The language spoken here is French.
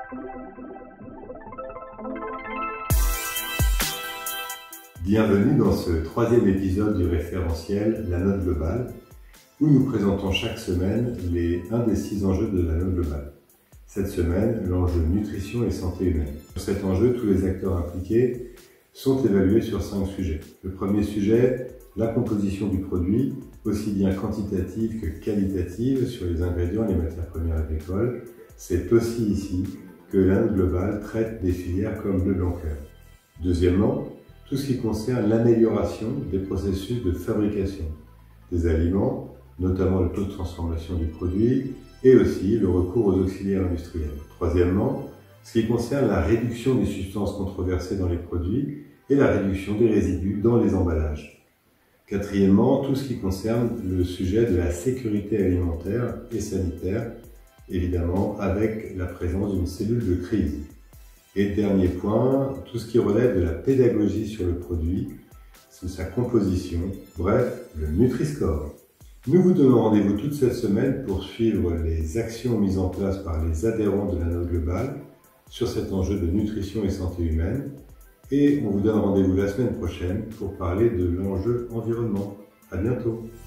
Bienvenue dans ce troisième épisode du référentiel La Note Globale, où nous présentons chaque semaine les 1 des 6 enjeux de la Note Globale. Cette semaine, l'enjeu nutrition et santé humaine. Sur cet enjeu, tous les acteurs impliqués sont évalués sur 5 sujets. Le premier sujet, la composition du produit, aussi bien quantitative que qualitative sur les ingrédients et les matières premières agricoles. C'est aussi ici que la Note Globale traite des filières comme le blanc-cœur. Deuxièmement, tout ce qui concerne l'amélioration des processus de fabrication des aliments, notamment le taux de transformation du produit et aussi le recours aux auxiliaires industriels. Troisièmement, ce qui concerne la réduction des substances controversées dans les produits et la réduction des résidus dans les emballages. Quatrièmement, tout ce qui concerne le sujet de la sécurité alimentaire et sanitaire, évidemment avec la présence d'une cellule de crise. Et dernier point, tout ce qui relève de la pédagogie sur le produit, sur sa composition, bref, le Nutri-Score. Nous vous donnons rendez-vous toute cette semaine pour suivre les actions mises en place par les adhérents de la Note Globale sur cet enjeu de nutrition et santé humaine. Et on vous donne rendez-vous la semaine prochaine pour parler de l'enjeu environnement. À bientôt!